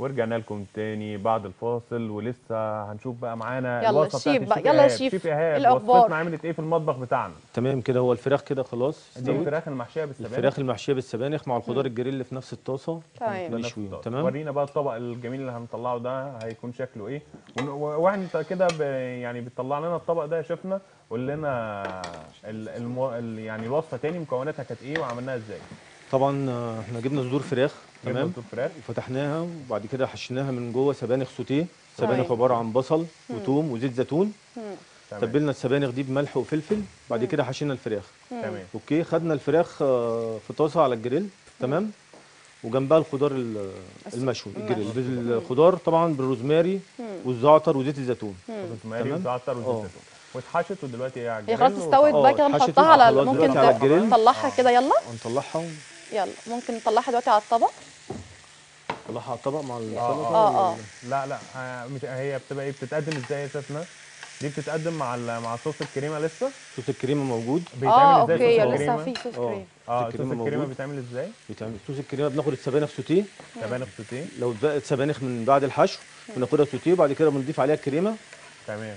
ورجعنا لكم تاني بعد الفاصل، ولسه هنشوف بقى معانا يلا الوصفه بتاعت الشيف بقى، الشيف يلا يا ايهاب. شيف، شيف إيه ايهاب، الاخبار؟ وصفتنا عملت ايه في المطبخ بتاعنا؟ تمام كده. هو الفراخ كده خلاص دي استوت. الفراخ المحشيه بالسبانخ. الفراخ المحشيه بالسبانخ مع الخضار الجريل في نفس الطاسه تمام. بيشويهم. تمام. ورينا بقى الطبق الجميل اللي هنطلعه ده هيكون شكله ايه، واحنا كده يعني بتطلع لنا الطبق ده يا شيفنا. قول لنا يعني الوصفه تاني مكوناتها كانت ايه وعملناها ازاي؟ طبعا احنا جبنا صدور فراخ. جبنا تمام. صدور فراخ وفتحناها وبعد كده حشيناها من جوه سبانخ سوتيه. تمام. سبانخ عباره عن بصل وثوم وزيت زيتون. تمام تبلنا السبانخ دي بملح وفلفل. بعد كده حشينا الفراخ. تمام. اوكي. خدنا الفراخ في طاسه على الجريل. تمام. وجنبها الخضار المشوي الجريل بالخضار طبعا بالروزماري والزعتر وزيت الزيتون. روزماري وزعتر وزيت زيتون واتحشت، ودلوقتي هي على هي الجريل خلاص استوت بقى كده، اتحشت نحطها على خلاص ممكن دلوقتي على الجريل. نطلعها كده. يلا ونطلعها يلا ممكن نطلعها دلوقتي على الطبق. نطلعها على الطبق مع السلطه. لا لا مش هي بتبقى ايه، بتتقدم ازاي يا شيفنا؟ دي بتتقدم مع صوص الكريمه لسه. صوص الكريمه موجود. بيتعمل ازاي اوكي، صوص لسه الكريمه؟ في صوص كريمه. صوص الكريمه بيتعمل ازاي؟ بيتعمل صوص الكريمه بناخد السبانخ سوتيه. سبانخ سوتيه. لو اتبقت سبانخ من بعد الحشو بناخدها سوتيه وبعد كده بنضيف عليها الكريمه. تمام.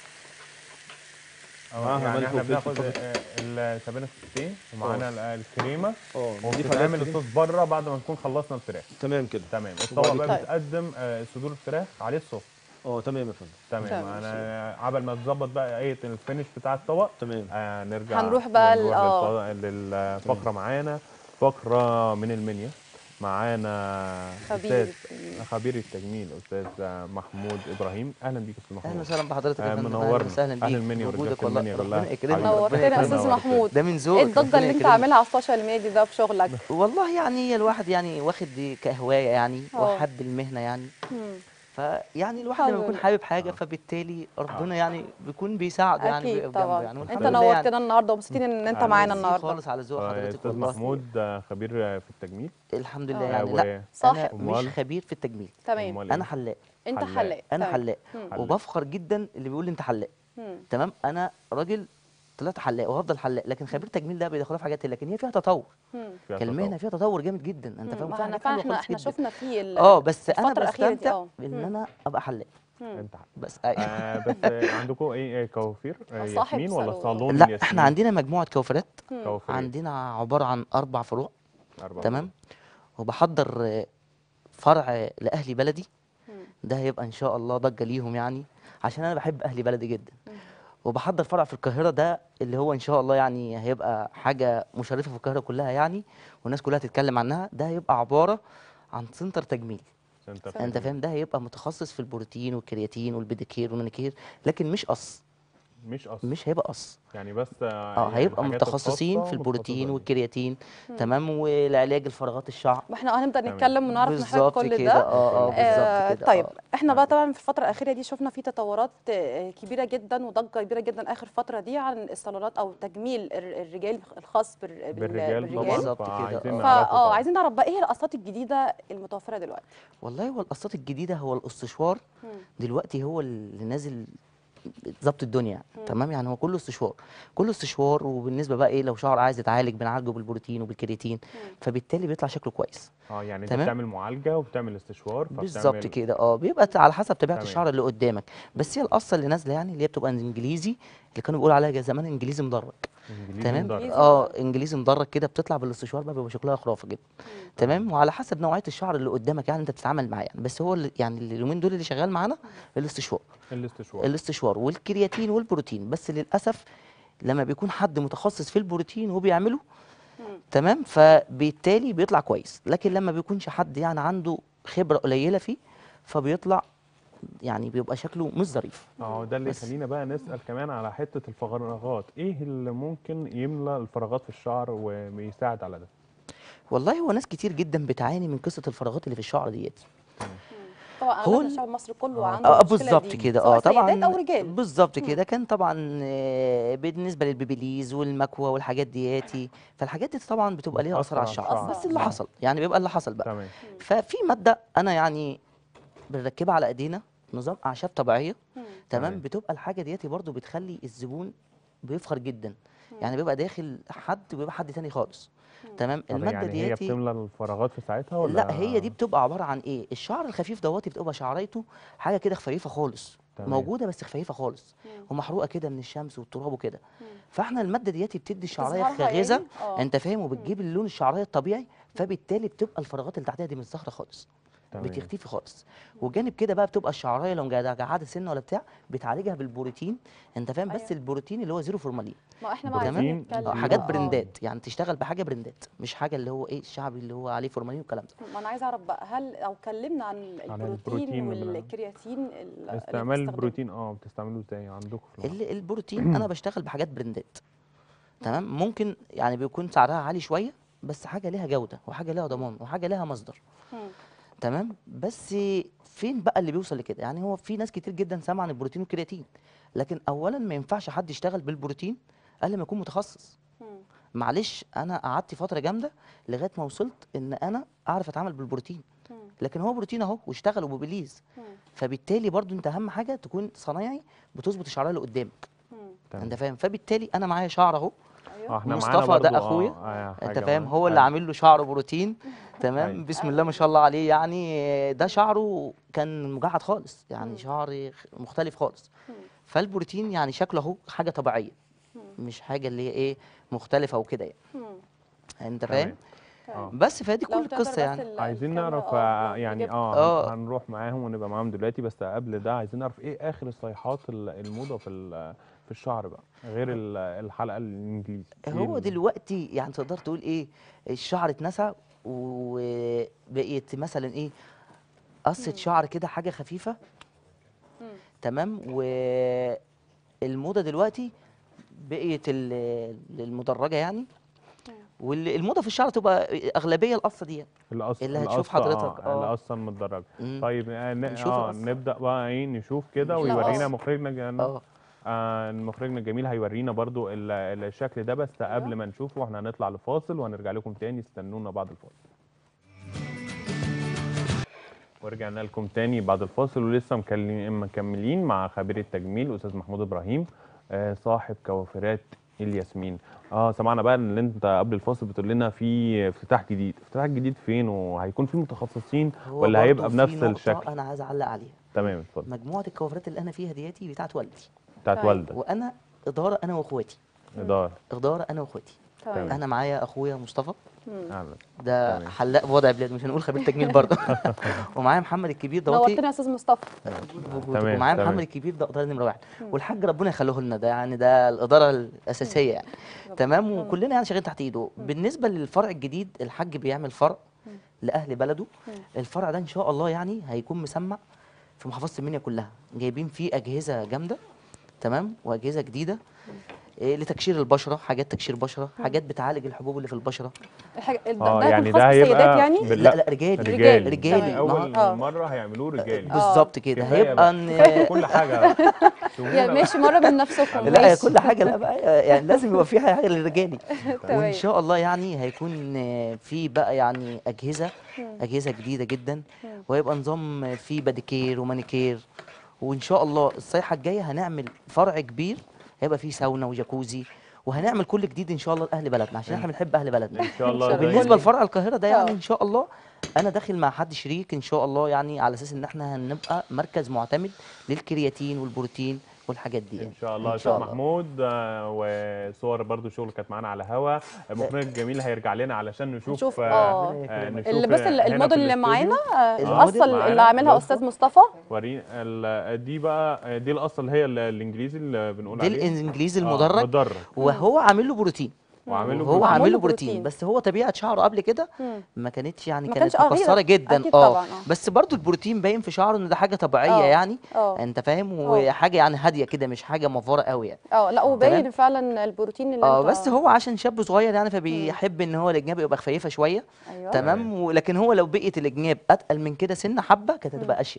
يعني احنا بناخد السبانخ سوتيه ومعانا الكريمه ونضيف عليها بتتعمل الصوص بره بعد ما نكون خلصنا الفراخ. تمام كده. تمام. الطبق بقى بتقدم صدور الفراخ عليه الصوص. تمام يا فندم. تمام. انا عبل ما تظبط بقى ايه الفينش بتاع الطبق. تمام. نرجع هنروح بقى للفقره. معانا فقره من المنيا. معانا خبير التجميل استاذ محمود ابراهيم. اهلا بيك يا استاذ محمود. اهلا وسهلا بحضرتك يا فندم. منورنا. وسهلا بيك. اهلا المنيا ورجاله المنيا كلها. نورتنا يا استاذ محمود. ده من ذوقك. ايه الضجه اللي انت عاملها على السوشيال ميديا ده في شغلك؟ والله يعني الواحد يعني واخد دي كهوايه يعني وحب المهنه يعني. فيعني الواحد لما بيكون حابب حاجه فبالتالي ربنا يعني بيكون بيساعده يعني اكيد طبعا. يعني. انت نورتنا النهارده ومبسوطين ان انت معانا النهارده خالص على ذوق حضرتك. والله استاذ محمود خبير في التجميل. الحمد لله يعني. لا انا مش خبير في التجميل. تمام. انا حلاق. انت حلاق. انا حلاق وبفخر جدا اللي بيقول لي انت حلاق. تمام. انا راجل طلعت حلاق وهفضل حلاق، لكن خبير تجميل ده بيدخلها في حاجات لكن هي فيها تطور. كالمهنه فيها تطور جامد جدا. انت فاهم؟ احنا شفنا فيه بس انا بستمتع ان انا ابقى حلاق. انت بس بس عندكم ايه كوافير ياسمين ولا صالون لا ياسمين؟ احنا عندنا مجموعه كوافيرات. عندنا عباره عن 4 فروع. تمام. وبحضر فرع لاهلي بلدي. ده هيبقى ان شاء الله ضجه ليهم يعني، عشان انا بحب اهلي بلدي جدا. وبحضر فرع في القاهره، ده اللي هو ان شاء الله يعني هيبقى حاجه مشرفه في القاهره كلها يعني، والناس كلها تتكلم عنها. ده هيبقى عباره عن سنتر تجميل. انت فاهم؟ ده هيبقى متخصص في البروتين والكرياتين والبيديكير والمانيكير، لكن مش قص. مش هيبقى قص يعني، بس هيبقى متخصصين في البروتين والكرياتين. تمام. والعلاج الفراغات الشعر. واحنا هنبدا نتكلم ونعرف نحتاج كل كده. ده. بالظبط كده. طيب احنا بقى طبعا في الفتره الاخيره دي شفنا في تطورات كبيره جدا وضجه كبيره جدا اخر فتره دي عن الصالونات او تجميل الرجال الخاص بالرجال. بالظبط كده. عايزين نعرف بقى ايه القصات الجديده المتوفره دلوقتي. والله هو القصات الجديده هو الاستشوار. دلوقتي هو اللي نازل ظبط الدنيا. تمام. يعني هو كله استشوار، كله استشوار. وبالنسبه بقى ايه، لو شعر عايز يتعالج بنعالجه بالبروتين وبالكرياتين، فبالتالي بيطلع شكله كويس. يعني انت بتعمل معالجه وبتعمل استشوار. بالظبط كده. بيبقى على حسب طبيعه الشعر اللي قدامك. بس هي القصه اللي نازله يعني اللي هي بتبقى انجليزي، اللي كانوا بيقولوا عليها زمان انجليزي مدرج. تمام. انجليزي مدرج كده بتطلع بالاستشوار بقى، بيبقى شكلها خرافه جدا. تمام. وعلى حسب نوعيه الشعر اللي قدامك يعني انت بتتعامل معاه يعني. بس هو يعني اليومين دول اللي شغال معانا الاستشوار والكرياتين والبروتين. بس للاسف لما بيكون حد متخصص في البروتين وبيعمله تمام، فبالتالي بيطلع كويس. لكن لما بيكونش حد يعني عنده خبره قليله فيه، فبيطلع يعني بيبقى شكله مش ظريف. ده اللي يخلينا بقى نسال كمان على حته الفراغات. ايه اللي ممكن يملى الفراغات في الشعر ويساعد على ده؟ والله هو ناس كتير جدا بتعاني من قصه الفراغات اللي في الشعر ديت. طبعا هو الشعب المصري كله عنده بالظبط كده. طبعا او رجال. بالظبط كده. كان طبعا بالنسبه للبيبيليز والمكوى والحاجات دياتي، فالحاجات دي طبعا بتبقى ليها اثر على الشعر. بس اللي حصل يعني بيبقى اللي حصل بقى. تمام. ففي ماده انا يعني بنركبها على ايدينا، نظام اعشاب طبيعيه. تمام. بتبقى الحاجه دياتي برضو بتخلي الزبون بيفخر جدا. يعني بيبقى داخل حد بيبقى حد تاني خالص. تمام. الماده يعني هي دياتي بتملى الفراغات في ساعتها ولا؟ لا، هي دي بتبقى عباره عن ايه؟ الشعر الخفيف دوت بتبقى شعريته حاجه كده خفيفه خالص، تمام. موجوده بس خفيفه خالص ومحروقه كده من الشمس والتراب وكده. فاحنا الماده دياتي بتدي الشعريه تظهرها خاغزه، يعني؟ انت فاهم، وبتجيب اللون الشعريه الطبيعي، فبالتالي بتبقى الفراغات اللي تحتها دي مش ظاهره خالص، تمام. بتختفي خالص. وجانب كده بقى بتبقى الشعرايه لو قاعده سنه ولا بتاع بتعالجها بالبروتين، انت فاهم، بس أيوة. البروتين اللي هو زيرو فورمالين. ما احنا بقى عايزين بروتين نتكلم زيرو. حاجات بقى. برندات، يعني تشتغل بحاجه برندات، مش حاجه اللي هو ايه الشعبي اللي هو عليه فورمالين والكلام ده. ما انا عايزه اعرف بقى، هل او اتكلمنا عن البروتين البروتين والكرياتين اللي استعمال بتستخدمه؟ البروتين بتستعملوه ازاي عندكم في العمل؟ البروتين انا بشتغل بحاجات برندات، تمام. ممكن يعني بيكون سعرها عالي شويه، بس حاجه ليها جوده وحاجه ليها ضمان وحاجه ليها مصدر، تمام. بس فين بقى اللي بيوصل لكده؟ يعني هو في ناس كتير جدا سامعه عن البروتين والكرياتين، لكن اولا ما ينفعش حد يشتغل بالبروتين الا لما يكون متخصص. معلش انا قعدت فتره جامده لغايه ما وصلت ان انا اعرف اتعامل بالبروتين، لكن هو بروتين اهو واشتغل وببليز. فبالتالي برضو انت اهم حاجه تكون صنايعي بتظبط الشعرايه اللي قدامك، انت فاهم. فبالتالي انا معايا شعر اهو، احنا معانا مصطفى ده برضو اخويا، انت حاجة فاهم، معانا. هو اللي أيوة. عامل له شعره بروتين، تمام. أيوة. بسم الله ما شاء الله عليه، يعني ده شعره كان مجعد خالص، يعني شعر مختلف خالص. فالبروتين يعني شكله اهو حاجه طبيعيه، مش حاجه اللي هي ايه مختلفه وكده يعني، انت فاهم. بس فدي كل القصه يعني. عايزين نعرف يعني هنروح معاهم ونبقى معاهم دلوقتي، بس قبل ده عايزين نعرف ايه اخر الصيحات الموضه في الشعر بقى غير الحلقه الانجليزي. هو دلوقتي يعني تقدر تقول ايه، الشعر اتنسى وبقيت مثلا ايه قصه شعر كده حاجه خفيفه، تمام. والموضه دلوقتي بقيت المدرجه يعني، والموضه في الشعر تبقى اغلبيه القصه دي اللي هتشوف حضرتك القصه المدرجه. طيب نبدا بقى ايه نشوف كده لا، ويورينا مخرجنا المخرجنا الجميل هيورينا برضو الشكل ده، بس قبل ما نشوفه احنا هنطلع لفاصل وهنرجع لكم تاني، استنونا بعد الفاصل. ورجعنا لكم تاني بعد الفاصل ولسه مكملين مع خبير التجميل استاذ محمود ابراهيم صاحب كوافيرات الياسمين. سمعنا بقى ان انت قبل الفاصل بتقول لنا في افتتاح جديد. افتتاح جديد فين وهيكون في متخصصين ولا هيبقى بنفس الشكل؟ انا عايز اعلق عليها. تمام اتفضل. مجموعه الكوافيرات اللي انا فيها دياتي بتاعت والدي، بتاعت والدك، وانا اداره انا واخواتي. اداره انا واخواتي. انا معايا اخويا مصطفى ده حلاق بوضع بلاد، مش هنقول خبير تجميل برضه. ومعايا محمد الكبير ده نورتنا يا استاذ مصطفى. ومعايا محمد الكبير ده اداره نمره 1، والحاج ربنا يخليه لنا، ده يعني ده الاداره الاساسيه يعني، تمام. وكلنا يعني شغالين تحت ايده. بالنسبه للفرع الجديد الحاج بيعمل فرع لاهل بلده. الفرع ده ان شاء الله يعني هيكون مسمع في محافظه المنيا كلها، جايبين فيه اجهزه جامده، تمام، واجهزه جديده لتكشير البشره، حاجات تكشير بشره، حاجات بتعالج الحبوب اللي في البشره. ده يعني خاص بالسيدات يعني؟ لا رجالي اول مره هيعملوه رجالي بالظبط كده. هيبقى ان كل حاجه يعني ماشي مره من نفسكم. لا كل حاجه لا بقى يعني لازم يبقى فيها حاجه للرجالي. وان شاء الله يعني هيكون في بقى يعني اجهزه جديده جدا، وهيبقى نظام فيه باديكير ومانيكير. وان شاء الله الصيحه الجايه هنعمل فرع كبير هيبقى فيه ساونا وجاكوزي، وهنعمل كل جديد ان شاء الله لاهل بلدنا عشان احنا بنحب اهل بلدنا ان شاء الله. وبالنسبه لفرع القاهره ده يعني ان شاء الله انا داخل مع حد شريك ان شاء الله، يعني على اساس ان احنا هنبقى مركز معتمد للكرياتين والبروتين والحاجات دي ان شاء الله. استاذ محمود وصور برضو شغل كانت معانا على الهوا، المخرج الجميل هيرجع لنا علشان نشوف اللي بس الموديل اللي معانا القصه اللي عاملها استاذ مصطفى. ورينا دي بقى، دي القصه اللي هي الانجليزي اللي بنقول عليه، دي الانجليزي المدرج. وهو عامل له بروتين، هو عامل له بروتين، بس هو طبيعه شعره قبل كده ما كانتش يعني كانت مكسره جدا بس برضو البروتين باين في شعره ان ده حاجه طبيعيه يعني انت فاهم، وحاجه يعني هاديه كده مش حاجه مفوره قوي يعني. لا وباين فعلا البروتين اللي انت بس هو عشان شاب صغير يعني فبيحب ان هو الجناب يبقى خفيفه شويه. تمام. ولكن هو لو بقيت الجناب اتقل من كده سنه حبه كانت هتبقى اشيك.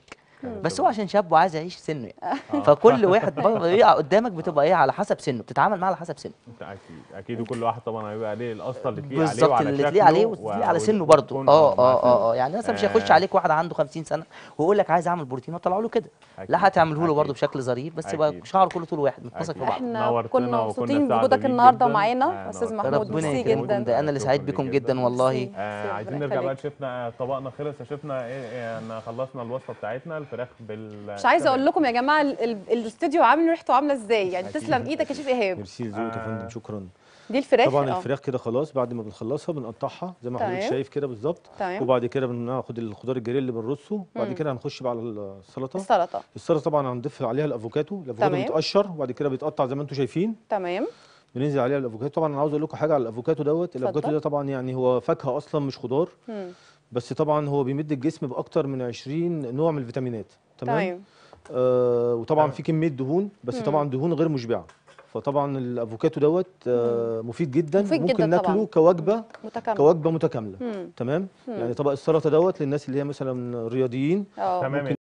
بس هو عشان شاب وعايز يعيش سنه يعني. فكل واحد بيقع قدامك بتبقى ايه على حسب سنه، بتتعامل معاه على حسب سنه. اكيد وكل واحد طبعا هيبقى عليه القصه اللي تليق عليه بالظبط، وعلى اللي شكله تليق عليه وتليق على سنه برضه. يعني مثلا مش هيخش عليك واحد عنده 50 سنه ويقول لك عايز اعمل بروتين وطلعه له كده، لا هتعمله له برضه بشكل ظريف، بس يبقى شعره كله طول واحد متمسك في بعض. احنا كنا مبسوطين بوجودك النهارده معانا استاذ محمود، ميرسي جدا. ده انا اللي سعيد بكم جدا والله. عايزين نرجع بقى شفنا طبقنا خلص يا شفنا ايه، خلصنا الوصفه بتاعتنا الفراخ مش عايزه اقول لكم يا جماعه الاستوديو عامل ريحته عامله ازاي، يعني تسلم ايدك يا شيف ايهاب. ميرسي لذوقك يا فندم، شكرا. دي الفراخ طبعا الفراخ كده خلاص، بعد ما بنخلصها بنقطعها زي ما حضرتك شايف كده بالظبط، وبعد كده بناخد الخضار الجريل اللي بنرصه، وبعد كده هنخش بقى على السلطه طبعا هنضيف عليها الافوكاتو بيتقشر وبعد كده بيتقطع زي ما انتم شايفين. تمام. بننزل عليها الافوكاتو. طبعا انا عاوز اقول لكم حاجه على الافوكاتو دوت. الافوكاتو ده طبعا يعني هو فاكهه اصلا مش خضار، بس طبعا هو بيمد الجسم باكتر من 20 نوع من الفيتامينات. تمام. وطبعا في كميه دهون، بس طبعا دهون غير مشبعه. فطبعا الافوكاتو دوت مفيد جدا، ممكن ناكله كوجبه متكامله. تمام. يعني طبق السلطه دوت للناس اللي هي مثلا رياضيين، تمام.